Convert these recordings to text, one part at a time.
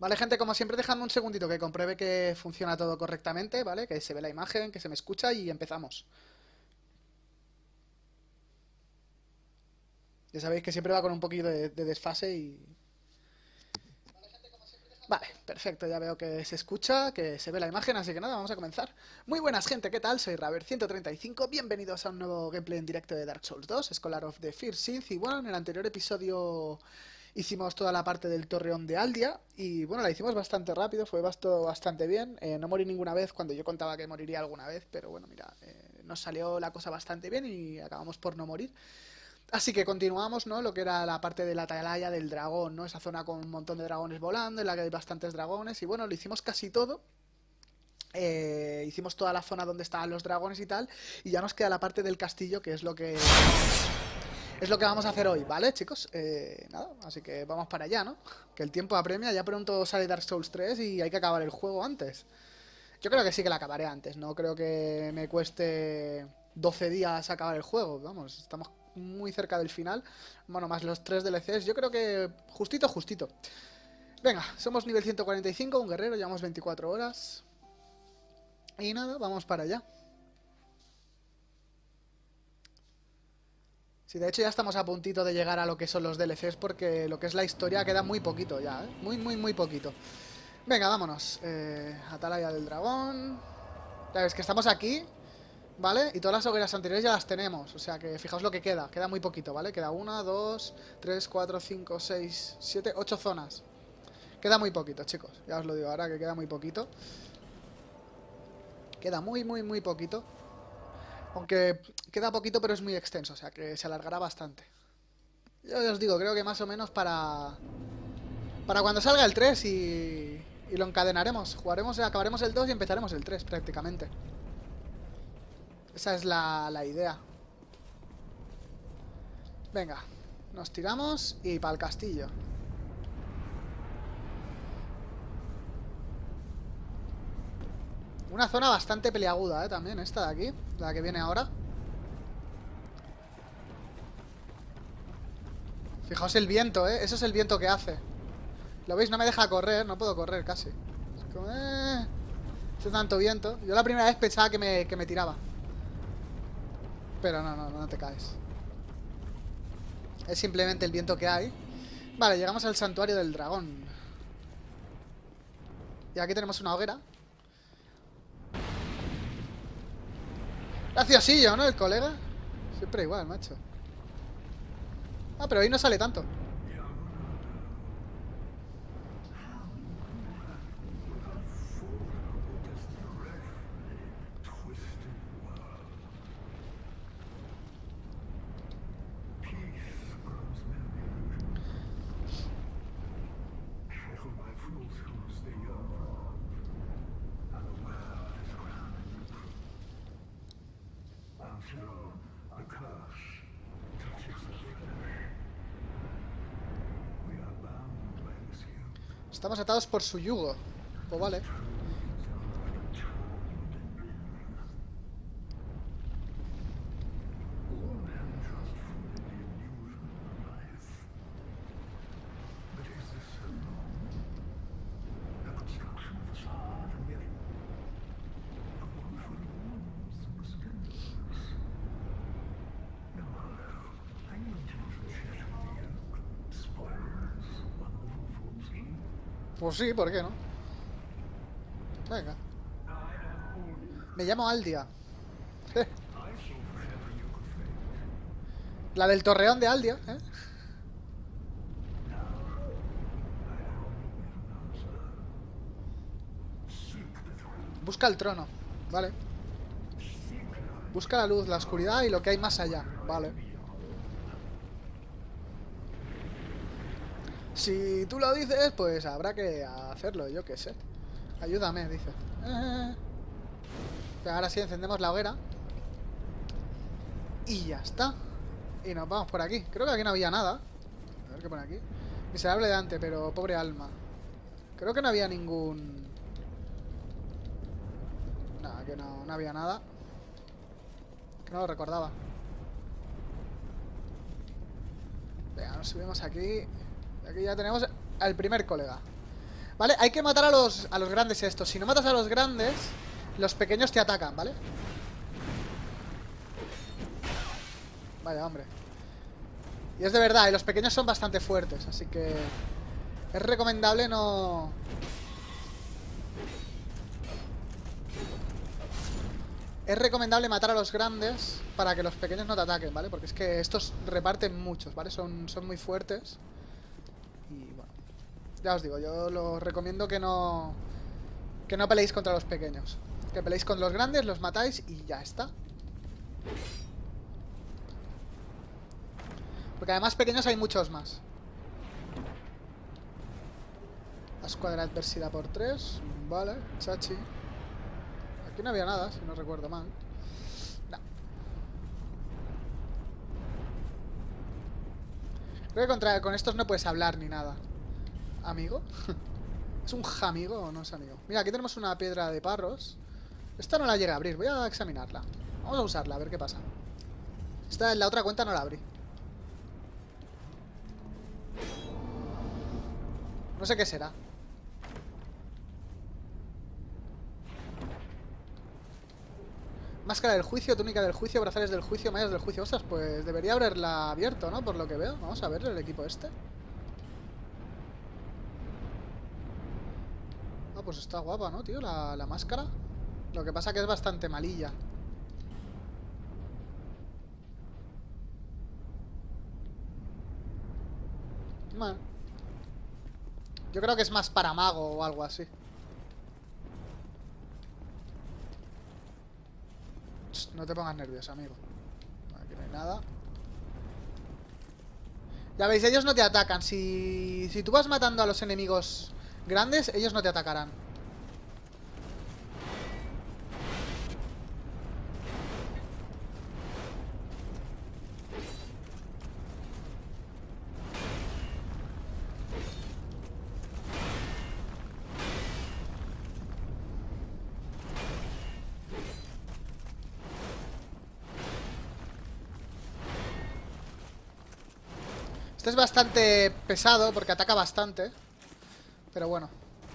Vale, gente, como siempre, dejadme un segundito que compruebe que funciona todo correctamente, ¿vale? Que se ve la imagen, que se me escucha y empezamos. Ya sabéis que siempre va con un poquito de desfase y... Vale, perfecto, ya veo que se escucha, que se ve la imagen, así que nada, vamos a comenzar. Muy buenas, gente, ¿qué tal? Soy Raver135, bienvenidos a un nuevo gameplay en directo de Dark Souls 2, Scholar of the First Sith. Y bueno, en el anterior episodio hicimos toda la parte del Torreón de Aldia y bueno, la hicimos bastante rápido, fue bastante bien. No morí ninguna vez cuando yo contaba que moriría alguna vez, pero bueno, mira, nos salió la cosa bastante bien y acabamos por no morir. Así que continuamos, ¿no? Lo que era la parte de la atalaya del dragón, ¿no? Esa zona con un montón de dragones volando, en la que hay bastantes dragones. Y bueno, lo hicimos casi todo. Hicimos toda la zona donde estaban los dragones y tal. Y ya nos queda la parte del castillo, que es lo que... Es lo que vamos a hacer hoy, ¿vale, chicos? Nada, así que vamos para allá, ¿no? Que el tiempo apremia, ya pronto sale Dark Souls 3 y hay que acabar el juego antes. Yo creo que sí que la acabaré antes, no creo que me cueste 12 días acabar el juego, vamos, estamos muy cerca del final. Bueno, más los 3 DLCs, yo creo que justito, justito. Venga, somos nivel 145, un guerrero, llevamos 24 horas. Y nada, vamos para allá. Sí, de hecho ya estamos a puntito de llegar a lo que son los DLCs porque lo que es la historia queda muy poquito ya, ¿eh? Muy poquito. Venga, vámonos. Atalaya del dragón. Ya ves que estamos aquí, ¿vale? Y todas las hogueras anteriores ya las tenemos. O sea que fijaos lo que queda. Queda muy poquito, ¿vale? Queda 1, 2, 3, 4, 5, 6, 7, 8 zonas. Queda muy poquito, chicos. Ya os lo digo ahora que queda muy poquito. Queda muy poquito. Aunque queda poquito pero es muy extenso. O sea que se alargará bastante. Yo os digo, creo que más o menos para cuando salga el 3 y lo encadenaremos. Jugaremos, acabaremos el 2 y empezaremos el 3 prácticamente. Esa es la idea. Venga, nos tiramos y para el castillo. Una zona bastante peliaguda, también esta de aquí, la que viene ahora. Fijaos el viento, eso es el viento que hace. ¿Lo veis? No me deja correr, no puedo correr casi. Es como, hace tanto viento. Yo la primera vez pensaba que me tiraba. Pero no te caes. Es simplemente el viento que hay. Vale, llegamos al santuario del dragón. Y aquí tenemos una hoguera. Graciosillo, ¿no? El colega. Siempre igual, macho. Ah, pero ahí no sale tanto. Estamos atados por su yugo. Pues vale. Pues sí, ¿por qué no? Venga. Me llamo Aldia. La del torreón de Aldia, ¿eh? Busca el trono, vale. Busca la luz, la oscuridad y lo que hay más allá, vale. Si tú lo dices, pues habrá que hacerlo, yo qué sé. Ayúdame, dice. Ahora sí, encendemos la hoguera. Y ya está. Y nos vamos por aquí. Creo que aquí no había nada. A ver qué pone aquí. Miserable Dante, pero pobre alma. Creo que no había ningún... Nada, que no había nada. Que no lo recordaba. Venga, nos subimos aquí. Y aquí ya tenemos al primer colega. ¿Vale? Hay que matar a los grandes estos. Si no matas a los grandes, los pequeños te atacan, ¿vale? Vaya, hombre. Y es de verdad, y los pequeños son bastante fuertes, así que es recomendable no... Es recomendable matar a los grandes para que los pequeños no te ataquen, ¿vale? Porque es que estos reparten muchos, ¿vale? Son muy fuertes. Y bueno, ya os digo, yo los recomiendo que no peleéis contra los pequeños. Que peleéis con los grandes, los matáis y ya está. Porque además pequeños hay muchos más. La escuadra de adversidad por 3. Vale, chachi. Aquí no había nada, si no recuerdo mal. No. Creo que con estos no puedes hablar ni nada. ¿Amigo? ¿Es un jamigo o no es amigo? Mira, aquí tenemos una piedra de parros. Esta no la llegué a abrir, voy a examinarla. Vamos a usarla, a ver qué pasa. Esta en la otra cuenta no la abrí. No sé qué será. Máscara del juicio, túnica del juicio, brazales del juicio, mallas del juicio. Ostras, pues debería haberla abierto, ¿no? Por lo que veo. Vamos a ver el equipo este. Ah, pues está guapa, ¿no, tío? La máscara. Lo que pasa que es bastante malilla. Bueno. Yo creo que es más para mago o algo así. No te pongas nervioso, amigo. Aquí no hay nada. Ya veis, ellos no te atacan. Si tú vas matando a los enemigos grandes, ellos no te atacarán. Este es bastante pesado porque ataca bastante. Pero bueno.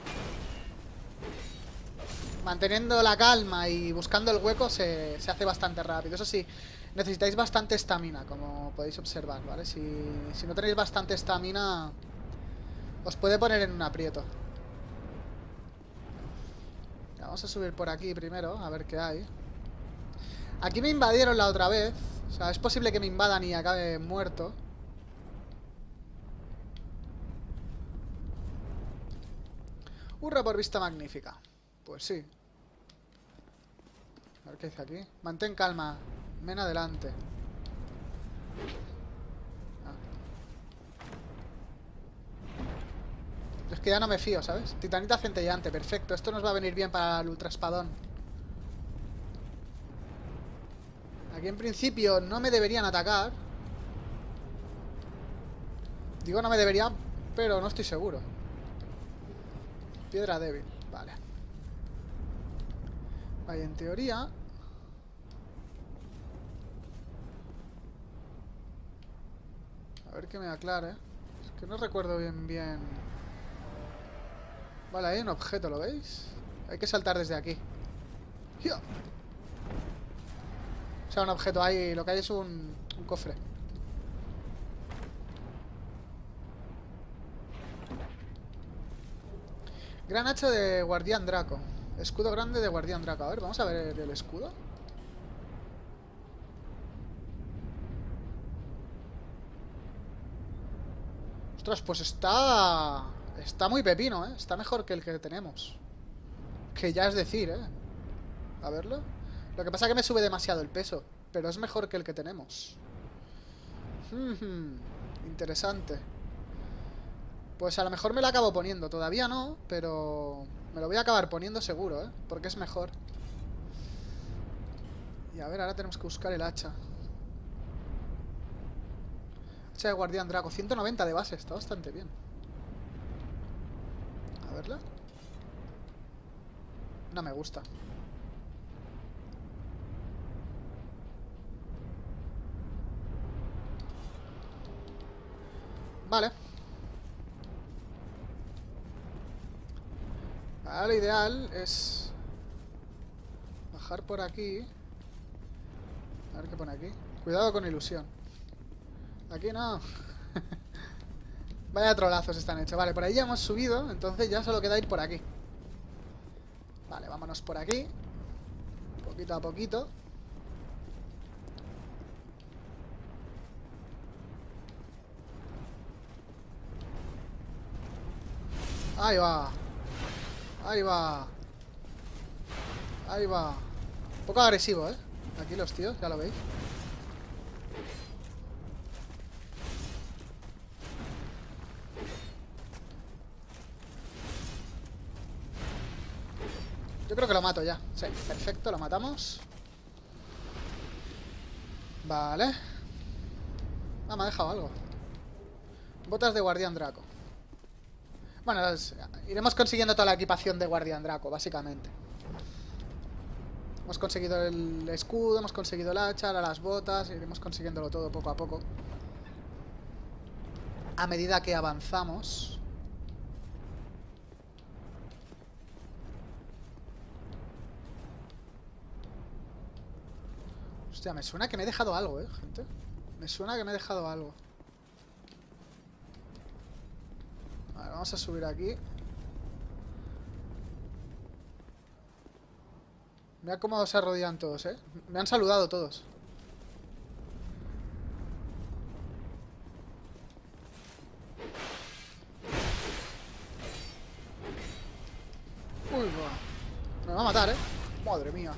Manteniendo la calma y buscando el hueco se hace bastante rápido. Eso sí, necesitáis bastante estamina, como podéis observar, ¿vale? Si no tenéis bastante estamina, os puede poner en un aprieto. Vamos a subir por aquí primero, a ver qué hay. Aquí me invadieron la otra vez. O sea, es posible que me invadan y acabe muerto. Hurra por vista magnífica. Pues sí. A ver qué dice aquí. Mantén calma. Ven adelante. Ah. Es que ya no me fío, ¿sabes? Titanita centelleante. Perfecto. Esto nos va a venir bien para el ultraespadón. Aquí en principio no me deberían atacar. Digo no me deberían, pero no estoy seguro. Piedra débil. Vale. Vale, en teoría... A ver que me aclare. Es que no recuerdo bien. Vale, hay un objeto, ¿lo veis? Hay que saltar desde aquí. ¡Hia! O sea, un objeto ahí. Lo que hay es un cofre. Gran hacha de Guardián Draco. Escudo grande de Guardián Draco. A ver, vamos a ver el escudo. Ostras, pues está... Está muy pepino, ¿eh? Está mejor que el que tenemos. Que ya es decir, ¿eh? A verlo. Lo que pasa es que me sube demasiado el peso. Pero es mejor que el que tenemos. Interesante. Pues a lo mejor me lo acabo poniendo. Todavía no, pero... Me lo voy a acabar poniendo seguro, ¿eh? Porque es mejor. Y a ver, ahora tenemos que buscar el hacha. Hacha de Guardián Draco. 190 de base. Está bastante bien. A verla. No me gusta. Vale. Ahora lo ideal es bajar por aquí. A ver qué pone aquí. Cuidado con ilusión. Aquí no. Vaya trolazos están hechos. Vale, por ahí ya hemos subido. Entonces ya solo queda ir por aquí. Vale, vámonos por aquí. Poquito a poquito. Ahí va. Ahí va. Ahí va. Un poco agresivo, ¿eh? Aquí los tíos, ya lo veis. Yo creo que lo mato ya. Sí, perfecto, lo matamos. Vale. Ah, me ha dejado algo. Botas de Guardián Draco. Bueno, iremos consiguiendo toda la equipación de Guardián Draco, básicamente. Hemos conseguido el escudo, hemos conseguido el hacha, ahora las botas. Iremos consiguiéndolo todo poco a poco. A medida que avanzamos. Hostia, me suena que me he dejado algo, gente. Me suena que me he dejado algo. Vale, vamos a subir aquí. Mira cómo se arrodillan todos, ¿eh? Me han saludado todos. Uy, me va a matar, ¿eh? Madre mía.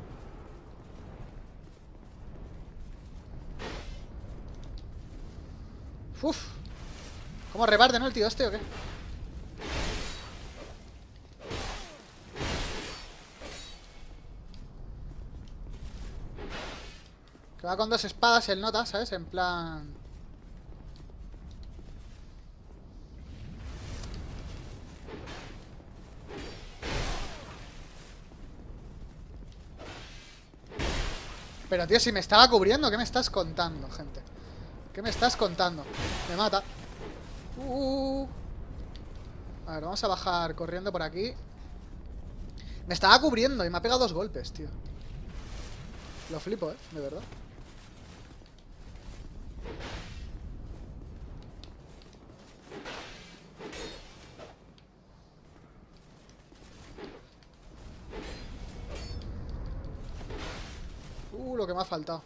Uf. ¿Cómo rebarde, no, el tío este o qué? Que va con dos espadas el nota, ¿sabes? En plan... Pero, tío, si me estaba cubriendo, ¿qué me estás contando, gente? ¿Qué me estás contando? Me mata. A ver, vamos a bajar corriendo por aquí. Me estaba cubriendo y me ha pegado 2 golpes, tío. Lo flipo, de verdad. Lo que me ha faltado.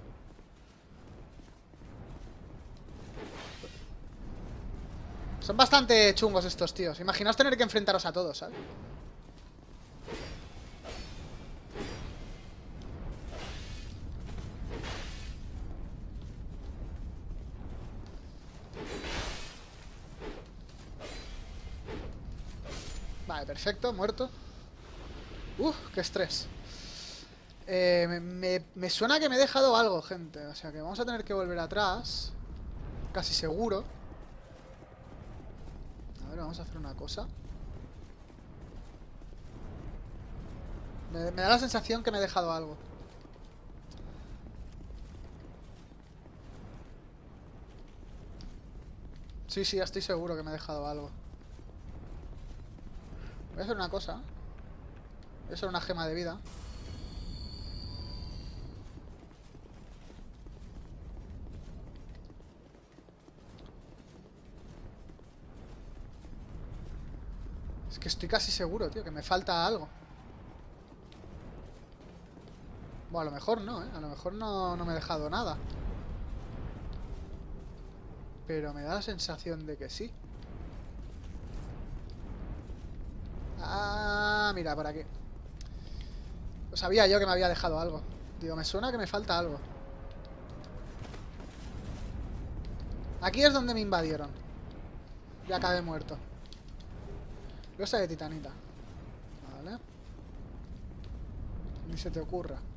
Son bastante chungos estos tíos. Imaginaos tener que enfrentaros a todos, ¿sabes? Vale, perfecto, muerto. Qué estrés. Me suena que me he dejado algo, gente. O sea que vamos a tener que volver atrás. Casi seguro. A ver, vamos a hacer una cosa. Me da la sensación que me he dejado algo. Sí, ya estoy seguro que me he dejado algo. Voy a hacer una cosa. Voy a hacer una gema de vida. Es que estoy casi seguro, tío, que me falta algo. Bueno, a lo mejor no, A lo mejor no me he dejado nada. Pero me da la sensación de que sí. Ah, mira, por aquí. Lo sabía yo que me había dejado algo. Digo, me suena que me falta algo. Aquí es donde me invadieron. Ya acabé muerto. Losa de titanita. Vale. Ni se te ocurra.